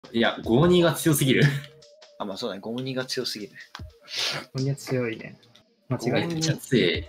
いや、5-2が強すぎる。 あ、まあそうだね。5-2が強すぎる。 5-2は強いね。間違いない。 めっちゃ強い。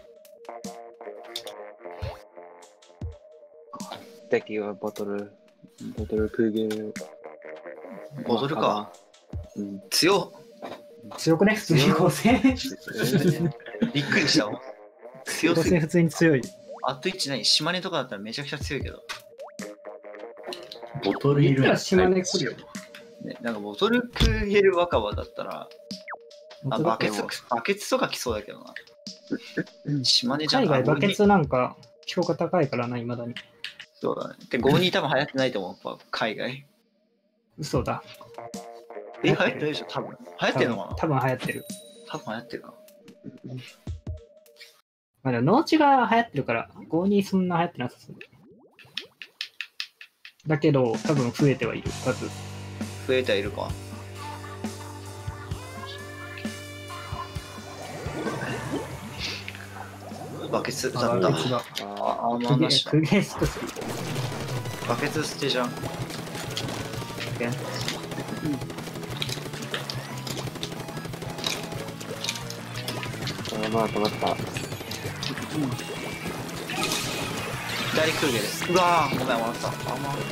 敵はボトルクーゲル。 ボトルか。 うん。 強っ。 強くね普通に5000。 びっくりしたわ。強すぎ 5000 る。 普通に強い。 あと1ない島根とかだったらめちゃくちゃ強いけど。 ボトルいる言ったら島根来るよ。 ね、なんかボトルクーゲル若葉だったら、あバケツとか来そうだけどな。島根じゃん。 海外バケツなんか評価高いからな、未だに。 そうだね。で、5-2多分流行ってないと思う、海外。 嘘だ。 流行ってないでしょ、多分。流行ってるのかな多分流行ってる。 多分流行ってるかな。 まあでも農地が流行ってるから、5-2そんな流行ってなさそう。だけど、多分増えてはいる、数。 増えてはいるか。バケツだった。 バケツだ。 あ、アーマーなしだ。 クゲースト好き。 バケツ捨てじゃん。 まあ、止まった。 左クーゲル。うわー、ごめん、笑った。アーマー。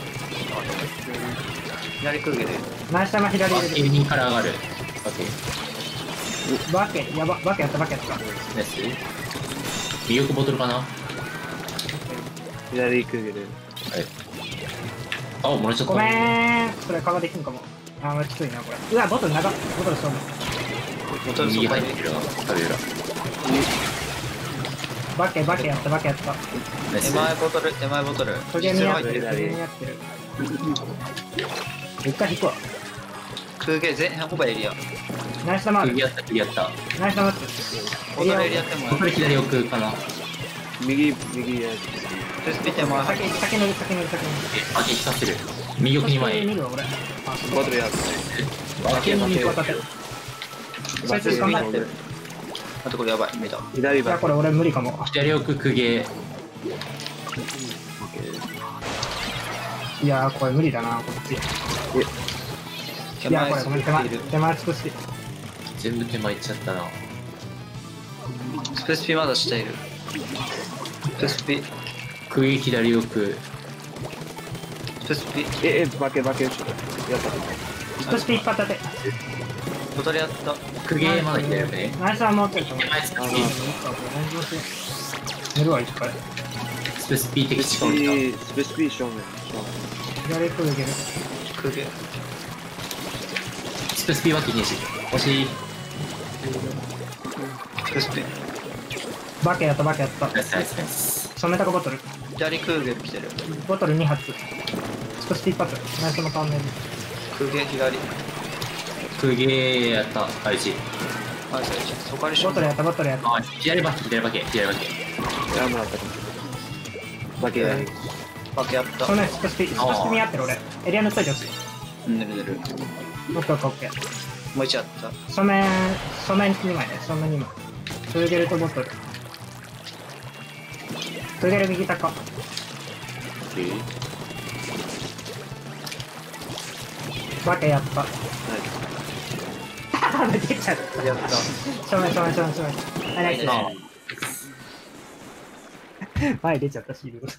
左クーゲル。 ナイス玉左入れる。 2から上がる。 バケ、やば、バケやった、バケやった。 ナイス。右奥ボトルかな。はい。 左クーゲル。 あ、もらっちゃった。 ごめーん。それカバーできんかも。あー、きついな、これ。うわ、ボトル長っ。ボトルそう。 ボトル右そこに入ってるわ。食べるわ。 バケ、バケやった、バケやった。 ナイス。 手前ボトル。 トゲにやってる、 左トゲにやってる。一回引くわ。 クーゲル前半ほぼエリア。 ナイス玉ある。 右やった、右やった。 ナイス玉ある。 ボトルエリアってもボトル左奥かな。 右やプレスピ手前入って先乗る。 バケ引かせる。右奥2枚。 見るわ、俺。 ボトルやっバケの右渡って。そいつ頑張ってる。 あとこれやばい、見た。 左バいや、これ俺無理かも。 左奥クゲ。 いやー、これ無理だな、こっち。いや、これごめん、手前尽くして。 全部手前いっちゃったな。 スペスピまだ下いる。スペスピ。 クゲ左奥。 スペスピ。 バケやったそして一発当て。 ボトルやった。 クゲまだ左奥ね。 ナイスは持ってると思う。 手前スペ寝るわ、一回。 スペスピー的仕込みスペスピー正面左行くいける。 クーゲル。 スペスピーは禁止。惜しい。 スペスピ。 バケやった、バケやった。 ナイスナイスナイス。 染めたかボトル。 左クーゲル来てる。 ボトル2発。そして一発。ナイスの顔面。 クーゲル左。 クゲやった。あ、1。 あ、そこから一緒ボトルやった、ボトルやった。 あ、左バケ、左バケ、左バケ。 やもらったバケバケやった。 その少し見合ってる俺。エリアのついてほしい。 寝る。 オッケーオッケー。 もう一やった。 染め2枚ね。染め2枚。トゥーゲルとボトル。トゥーゲル右高。バケやった。出ちゃった。 やった。 正面。あ、ナイス。前出ちゃったシールド。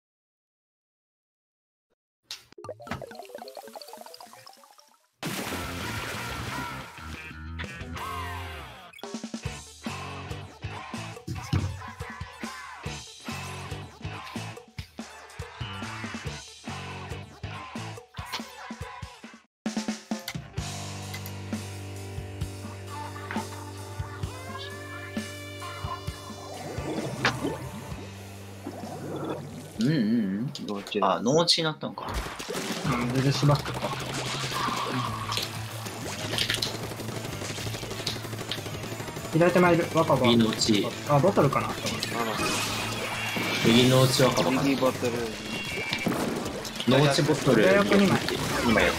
あ、農地になったのか。 ルルシバックか。左手前いる。若葉。 右のうち、 あ、ボトルかな。 右のうちはかばかな。 右ボトルノーチボトル左奥2枚。 2枚やった。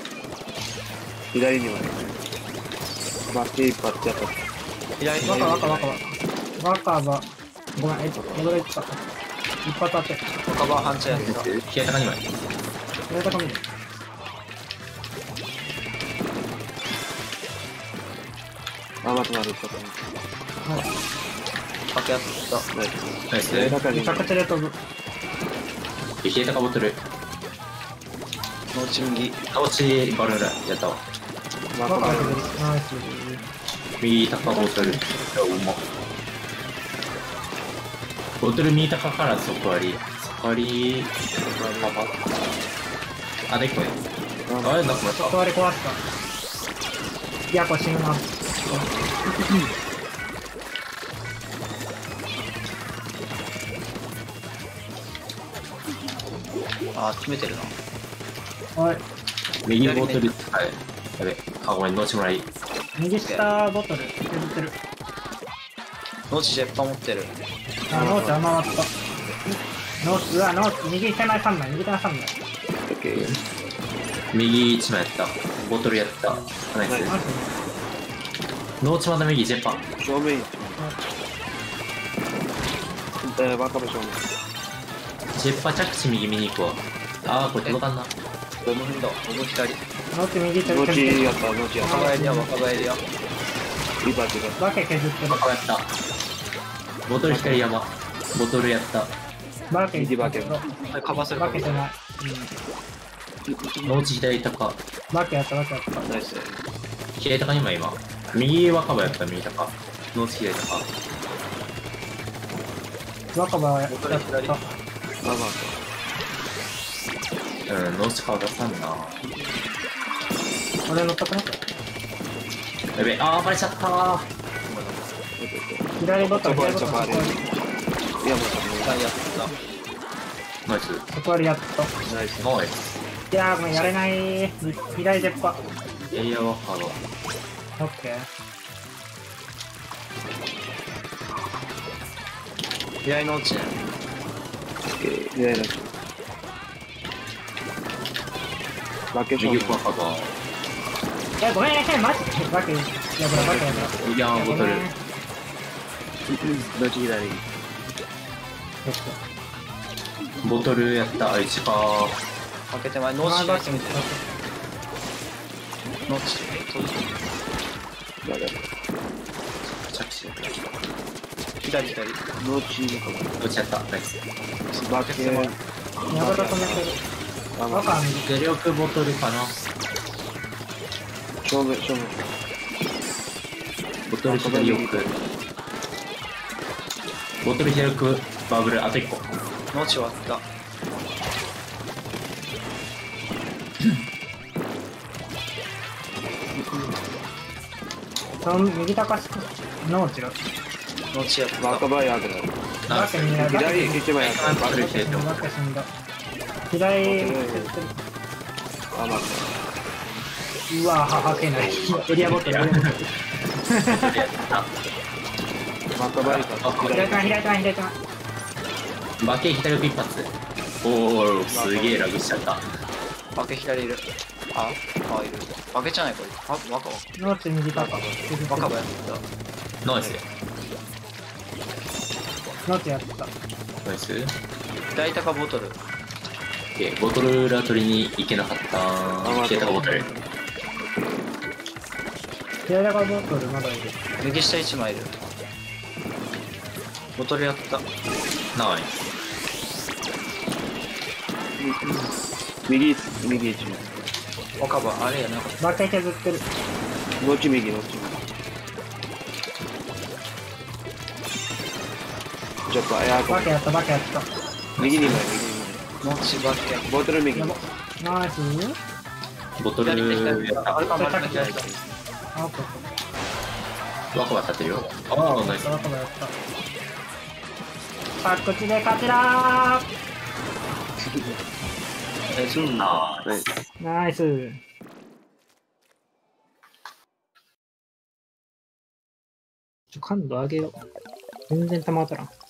左にはバケ一発やった左若葉。ごめん、戻れてた。一発当て。 カバー半茶やった。 左高2枚。 左高見る。 あ、まとまる。 バケやった。 ナイス。 めちゃくちゃで飛ぶ。 冷えたかボトル。 ノーチ右。 倒しバルーラやったわ。 バカで飛ぶ。ナイス。 右高ボトル。うま。ボトル右高から底割り。底割り。あ、でっこね。あれ、なんかまた。 断り壊した。いや、これ死ぬな。 あ、決めてるな。 おい、 右ボトル。はい。やべ。あ、ごめん、ノーチもらい。 右下ボトル削ってる。 ノーチジェッパ持ってる。 あ、ノーチ余った。ノーチ、うわ、ノーチ、右手前3枚、右手前3枚。 オッケー。 右1枚やった。ボトルやった。ナイス。 ナイス。 ノーチまだ右、ジェッパ。 正面。バカ部正面。 ジェッパ着地右見に行こう。あー、これ届かんな。 ゴムフンド。ゴム左。 ノーチ右手ノ削ってる。 ーチやった、ノーチやった。 若林や、若林や。 リバーティが。 バケ削ってる。 バカやった。ボトル光山。ボトルやった。 バケ右バケこれカバーするかバケじゃない。 ノーチ左高。 バケやった、バケやった。 ナイス。 左高にも今。右若葉やった右高。ノーチ左高。 バカバやった。 ボトル左。 あ、まうん、ノーチ顔出さんな。 俺乗ったくなった。 やべ、あー、バレちゃったー。 左ボトル、左ボトル、 そこあれ。いや、もう左やっナイス。 そこやった。 ナイス。ナイス。 いやー、ごめん、やれない。左出っ歯。 エリア若葉。 オッケー。 た。左ノーチね。 オッケー。いやいや。バケ正右面。 若葉。 いや、ごめん、マジで。バケ、やばい、バケやばい。 右山ボトル。 ノーチ左。 ボトルやった。あ、一か。 開けて前、ノーチ左攻めてる。ノーチ。 やばい。 着地。 左左。 ノーチのかも。 落ちちゃった。ナイス。 バケ。 やばい、止めてる。 あ、まバカは右。 出力ボトルかな。 正面、正面。 ボトル左奥。ボトル左奥。バブル、あと1個。 ノーチ終わった。 右高しノーチだ。 ノーチやった。 バカバイアグラ。 バケにバケ左一枚やった。 バブル左死んだ。左、 あ、まあ。 うわ、はけない。エリアボトル。 やった。 バカバイか。 左手前。 バケ左奥一発。おお、すげえラグしちゃった。 バケ左いる。あ、あ、いる。バケじゃないこれ。あ、若葉。 ノーチ右高。 若葉やった。 ナイス。 ノーチやった。 ナイス。 左高ボトル。 ボトル裏取りに行けなかった。消えたかボトル。 左高ボトルまだいる。 右下1枚いる。ボトルやった。 ナイス。 右一枚。 若葉、あれやなかっバケ削ってる。 ノーチ右、ノーチ右。ちょっと、いや、 バケやった、バケやった。 右2枚、右2 た。ノーチバケ。 枚。ボトル右。 やば。ナイス。 ボトルやった。 あれか、丸め左。 あ、オッケー。 若葉立ってるよ。ああ、ナイス。 バカバやった。着地で勝ちだすんな。 はい。 ー。ナイス。感度上げよう。全然弾当たらん。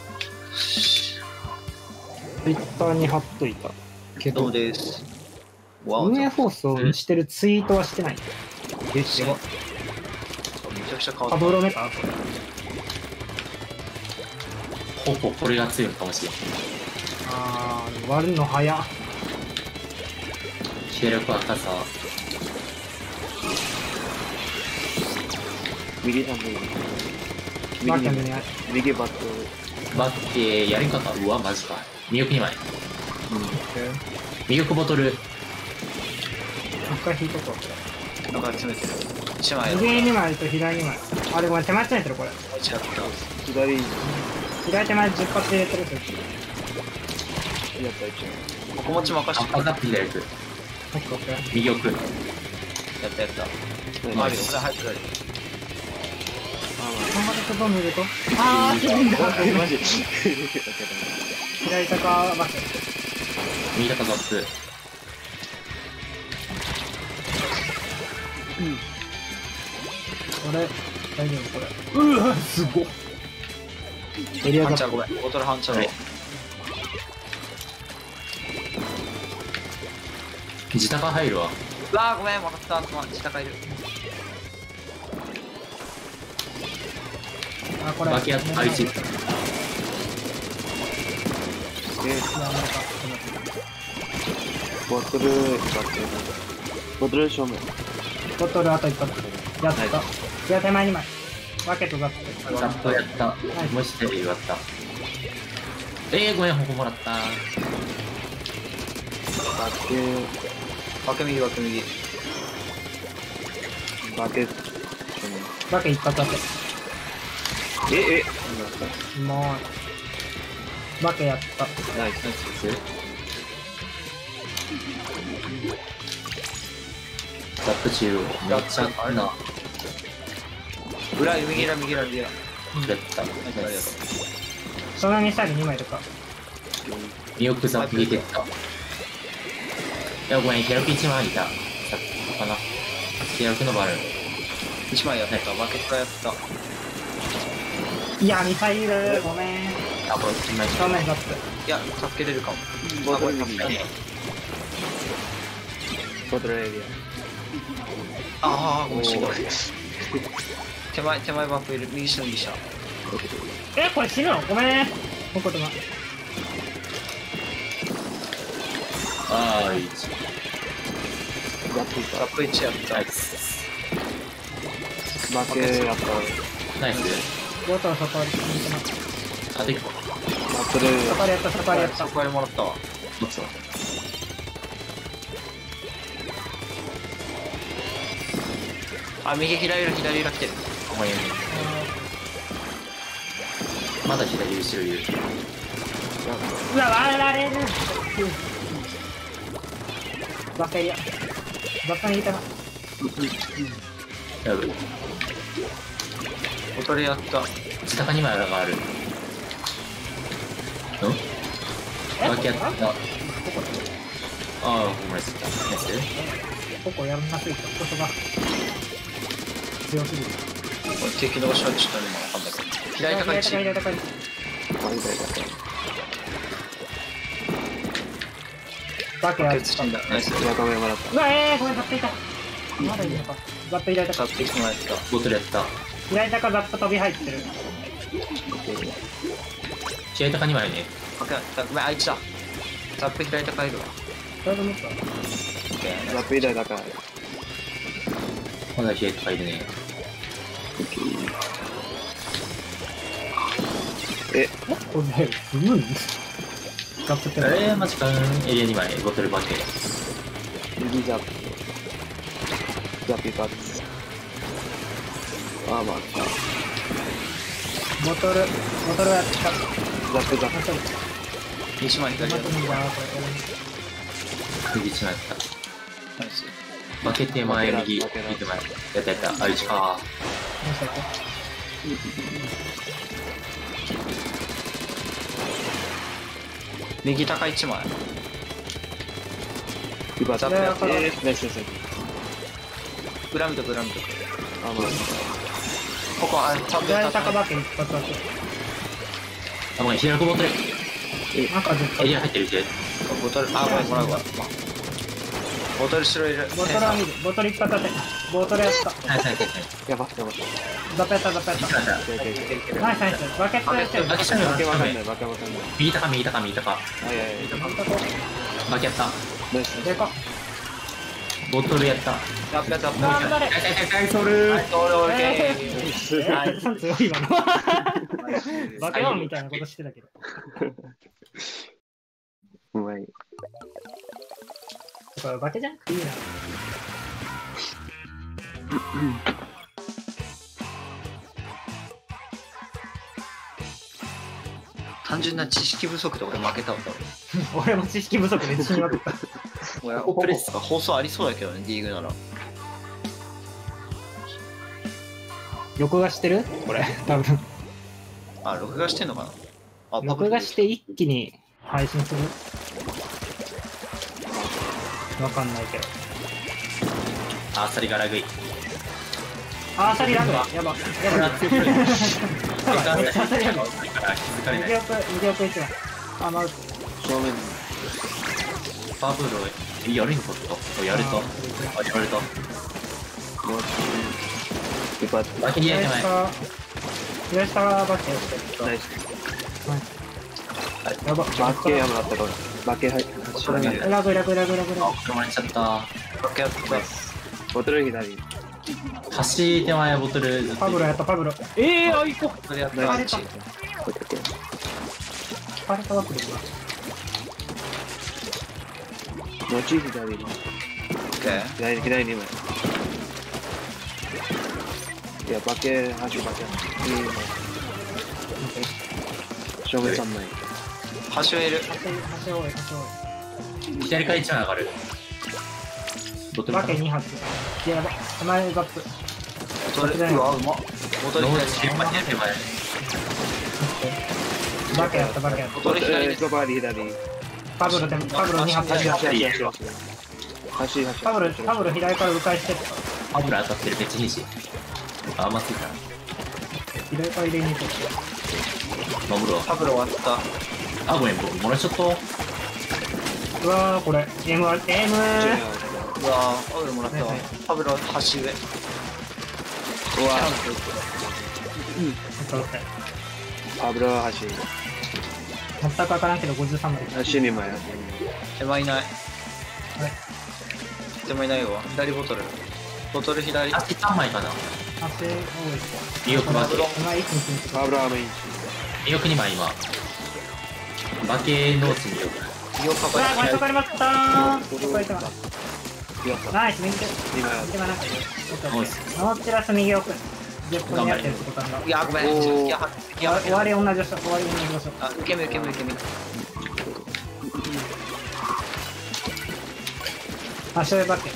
ツイッターに貼っといたけどどうです。 運営放送してるツイートはしてない。 めちゃくちゃ変わパった。 ブロメかほぼこれが強いかもしれん。 割るの早っ。 気力は高さ。 右なんで。 バーキャンでね。 右バット。 バッケやり方、うわ、マジか。魅力2枚。魅力ボトル。 一回引いとこう。 なんか詰めてる。1枚やろ。 右2枚と左2枚。あれごめん、手前詰めてるこれ。 1やった。 左や左手前10発入れてる。 った一ここ持ち任せて。 赤が左行く。 オッケーオッケー。 右奥。 やったやった。 応。 マリオ、これ入ってくる。 この形どう見ると死んだマジ。 左高バック。 右高ザップ。 これ、大丈夫これ。うわ、すごっ。エリアザッハンチャーごめん。ボトルハンチャーはいの。 自高入るわ。 うわーごめん、分かった。自高いる。 あ、これ。 バキア愛知。 いや、 ボトルバット。ボトル正面。 ボトルあと1発。やった。いや、手前2枚。バケットザップ。 ザップやった。もしテレビ割った。ごめん、ここもらった。 バッケバケ右、バケ右。 バケ正バケ1発当て。 面。 もう。バケやった。 ナイス。 ザップ中央。めっちゃあるな。 裏、右裏、右裏、右裏。 やった。 ありがとう。 そのミサイル2枚いるか。 右奥ザップに出た。いや、ごめん、ヒラピ1枚いた。さっきかな。ヒラピのバルーン。 1枚やった。バケットやった。 いや、ミサイル、ごめん。 あ、これ1枚正面ザップ。 いや、助けれるかも。 ボトル助右。 けれる。 ボトルエリああ、面白い。手前バップいる。右下、右下。 これ死ぬのごめん。ここでも。 あー、1。 ア。バットバップ1やった。 ナイス。 バケやった。 ナイス。 ボトルそこに見てます。 あ、できた。 バトルそこでやった、そこでやった。 そこでもらったわ。 どっちだ。 あ、右左裏、左裏来てる。 ごめん。まだ左後ろいる。 うわ、割られる。バッケリア。バッカにいたな。 やぶ。 ボトルやった。 自高2枚裏がある。バキやった。ああ、ほんまです。ナイス。 ここやんなすぎた。ここが。強すぎる。 これ敵の後ろにしたのもわかんないけど。左高1。 左高い。バケやった。 死んだ。ナイス。 やかめもらった。 うわ、ごめん、ザップいた。まだいるのか。ザップ左高。 使ってきてもらった。 ボトルやった。 左高ザップ飛び入ってる。 左高2枚ね。 ごめん、あいつだ。ザップ左高いるわ。 それでもった。 バット以来だから。 まだ左高いるね。 これ、すごい。ザップってマジかエリア2枚、ボトルバケ。 右ザップ。ザッピパッツ。ああ、まあ。 ボトルやった。 ザップザップ。 1枚左やった。 右1枚やった。 ナイス。 バケ手前、右、右手前。やったやった。あ、1か。 右高1枚。 今ザップやって。ナイスナイス。 裏見とく、裏見とく。 あ、まあ。 ここ、あ、ザップ左高バケ一発当て。 あ、ごめん、左ボトル。 なんかずっとエリア入ってるし。 ボトル、あ、ごめん、もらうわ。 ボトル白いる。 ボトルは見る。ボトル一発当て。ボトルやった。 はいはいはいはい。 やばやば。 ザップやったザップやっいくらだ。 いけいけいけいけ。 た。ナイスナイス。バケットやってる。 バケットわけわかんない、わけわかんない。 右高右高右高。 あ、いやいやいや。 バケやった。 ナイス。 でか。 ボトルやった。 やっぱやったやっぱ。 頑張れ。 はいソルはい、俺え系。 ー強い今の。バケモンみたいなことしてたけど。 うまい。 これバケじゃなくていいな。 単純な知識不足で俺負けたわ。 俺も知識不足で死にまくった。 俺、オペレスとか放送ありそうだけどね、リーグなら。 録画してるこれ、多分。 あ、録画してんのかなあ、 録画して一気に配信するわかんないけど。 あっさりがラグい。 あー、サリラグだ。やば。やば。 強くない。 めっちゃサリラグ。 から気づかれない。 右奥1枚。あ、マウス。 正面に。 パブロやるのことやると。やると。 もう一発。 バケにやってない。 左下がバッケやってる。 ナイス。 やば。 バッケやもらったから。バッケ入って。 ラグ。 あ、止まれちゃった。 バケやった。 ボトル左。 橋手前ボトル。 パブロやった、パブロ。あ、行こう。 それやった。 ナイスあっちパレットバックでもち左。 オッケー。 左2枚。いや、バケ、橋バケ。いいね。正面3枚。 橋をいる。 橋多い。 左から1枚上がる。ボトルバケ2発。やば。手前バック。 ボトル、うわ、うまっ。ボトルノー左。 チ手前。 バケやった。 ボトル左です。 バリ左。 パブロ2発。パブロ左から迂回してった。 パブロ当たってる、めっちゃいいし。あ、甘すぎた。 左から入れに行こ守るわ。 パブロ終わった。 あ、ごめん、僕、もらっちゃった。 う。うわー、これ。M。 うわー、パブロもらったわ。パブロ、橋上。 うわパブロは橋。 全く開かないけど53まで。 橋2枚。 手前いない。 はい。 手前いないわ。左ボトル。ボトル左。 あ、3枚かな。 足多い。 右奥バケ。 手前一気に決めてパブロはメイン。 右奥2枚今。バケノーチ右奥。 右をかうわー、これかかりましたー。これ手前。 やった。 ナイス、右手。 2枚ある。 手前なくて。 ナイスノーチラス右奥。10分にやってるってことなんだ。 いや、ごめん。 おーいや、 終わり同じ場所。 あ、受け身。 足上バッケ。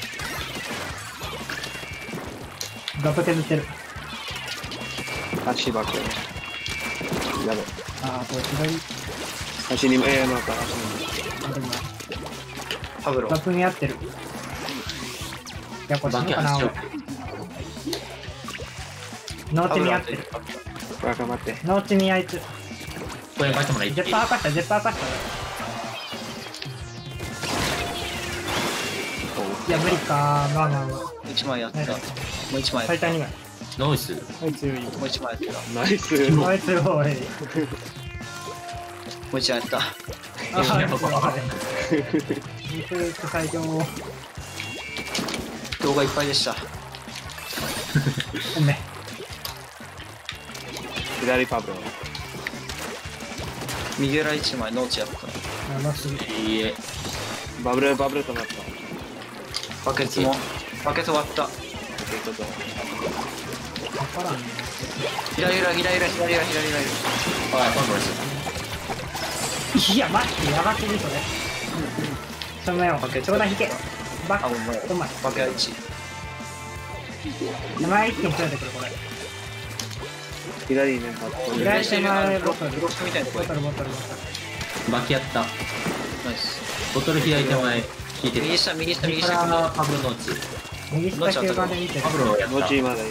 ガプ削ってる。 橋バケ。やばい。 あー、これ左。 橋2枚。また橋2枚。 パブロ。 ガプに合ってる。いや、これ死バケぬかな、 足を。 ノーチ見合ってる。 わか待って。 ノーチ見合いつ。 これバケもらいジェッパー明かした、ジェッパー明かした。いや、無理かー。まあ。 1枚やった。 はいもう1枚やっ最短2枚。 ノイス。 はい、強い。 た。もう1枚やった。 ナイス。 あいつ強い。 もう1枚やった。 あー、強い。肉最強。 動画いっぱいでした。 ごめん。 左パブロ。 右裏1枚、ノーチやった。 やばすぎ。 いいえ。 バブルとなった。 バケツも。バケツ終わった。 ちょっと。 わからんね。 左裏。 あ、パブロしいや、待って、やばすぎそれ。そのよ、冗談引け。バッあ、お前。 ク、うまい。 バケ1。 手前一気に詰めてくる、これ。 左ね、 左手前ボトル。 ブロックみたいな声。 ボトル。 バケやった。 ナイス。 ボトル左手前。引いてる。 右下。 右からパブロノーチ。 右下9番で見てる。 パブロやった。 ノチまだいる。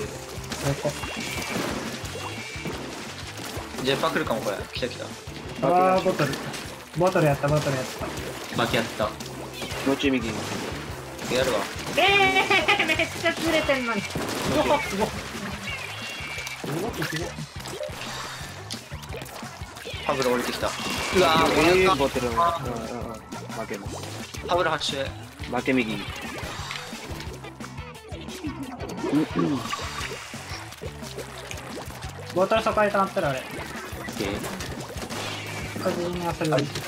ジェッパー来るかも、これ。来た。 あー、ボトルやった。 バケやった。 ノチ右。 やるわ。 めっちゃずれてんのに。すごい。すごい。 ハブル降りてきた。うわー、 ボトルの。負けも。 ハブル発射。 負け右。 ボトルそこへ溜まったらあれ。 オッケー。 風に遊びがいい。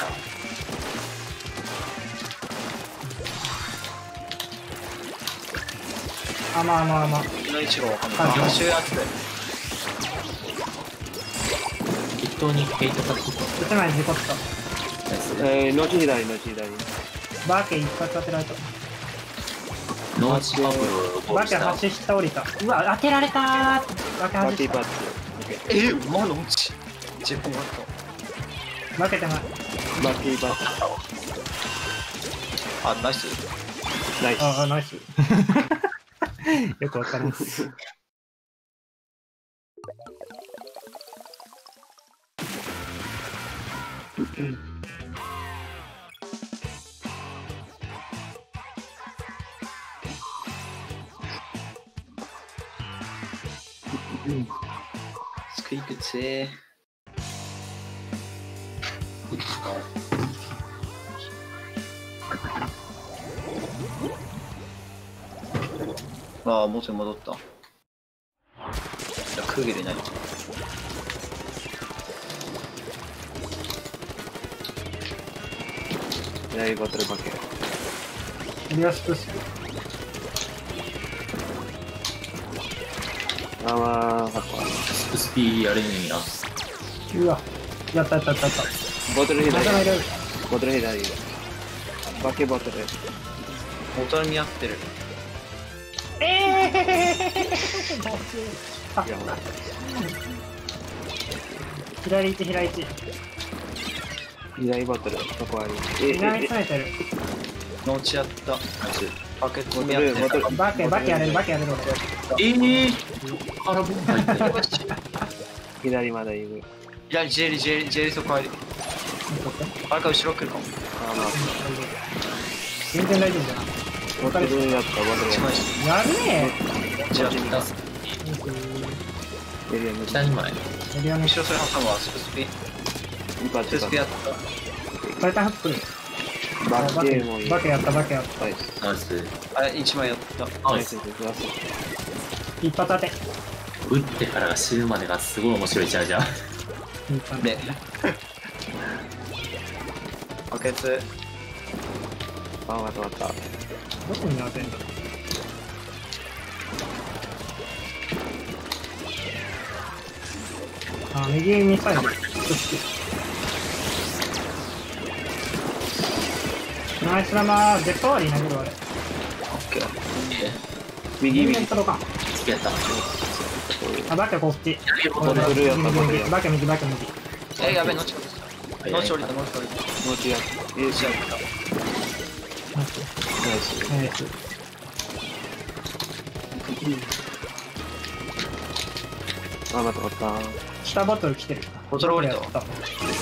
まあ。 の1号発射やって。 適当にヘイトかけて。 1枚事故った。 ナイス。 後左。 バーケ一発当てられた。 ノーチパブルをゴーバルした。 ーケ橋下降りた。うわ、当てられたー。バーケバキバ橋下。 ッ馬の落ち。ジェコマット。 負けてない。 バキバッあ、ナイス。 ナイス。 ナイス。よくわかります。 スクイーク強え。ああ、元に戻った。じゃあ、クーゲルになり。 ボトルバケ。 リアスプス。 スプスピーやれねえや。 うわ、やった。 ボトルまた左。 いる。 ボトル左。バケボトル。 ボトルに合ってる。 左1、左1。 左ボトル。そこあり。 左詰めてる。 ノーチやった。バケツに合ってる。 バケやれる。 空ボン入ってる。 左まだいる。 いや、ジェリそこあり。あれか後ろ来るかも。 全然大丈夫じゃん。 ボトルだった、ボトル一枚やるねじゃあ、 エリアの下に前。 エリアの後ろそれ挟むわ、スプスピ。スプスピやった。 タイタンハック来る。 バケもいい。 バケやった。 はい。 ナイス。 あれ、1枚やった。 ナイス。 一発当て。 打ってからが死ぬまでがすごい面白いチャージャー。 で、バケツ。 あ、わかった。 どこに当てんだ。右ミサイル。ナイスラマー、ジェットワーリー投げるあれ。 オッケー。 右。 全然届かん。 好きやった。 バケこっち。 ボトル右。バケ右。 やべえ、ノーチ降りた。 ノーチや。 ノーチやった。 ナイス。 ナイス。 あ、また。 下ボトル来てる。 ボトル降りたわ。 やった。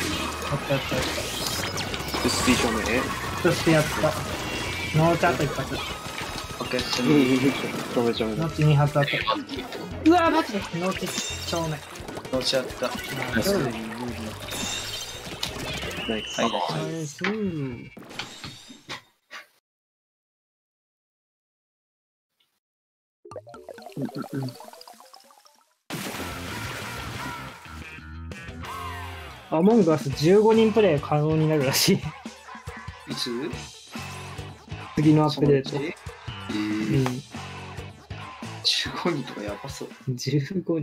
スピー正面。 そしてやった。ノーチャット一発。 バケツに。 正面。 ノーチ2発当て。うわマジでノーチ正面。 ノーチやった。 ナイス。 はい、 ナイス。アモンガス15人プレイ可能になるらしい。 いつ次のアップデート。 そのうち15人とかやばそう。 15人。